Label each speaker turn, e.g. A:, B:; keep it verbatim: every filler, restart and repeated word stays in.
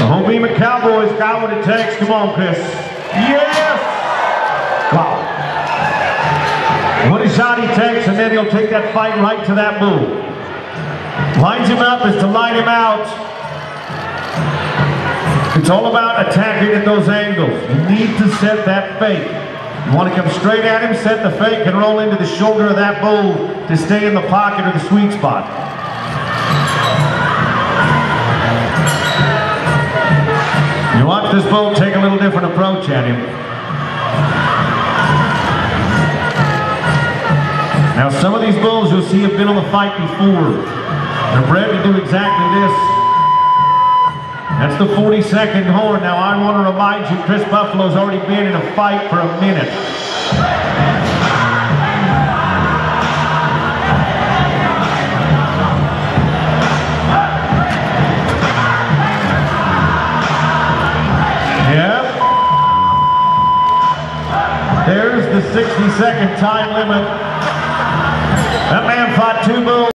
A: Homeema Cowboys got what it takes. Come on, Chris. Yes! Wow. One shot he takes, and then he'll take that fight right to that bull. Lines him up is to line him out. It's all about attacking at those angles. You need to set that fake. You want to come straight at him, set the fake, and roll into the shoulder of that bull to stay in the pocket or the sweet spot. You watch this bull take a little different approach at him. Now some of these bulls you'll see have been on the fight before. They're bred to do exactly this. That's the forty-second horn. Now I want to remind you, Chris Buffalo's already been in a fight for a minute. Yep. There's the sixty second time limit. That man fought two bulls.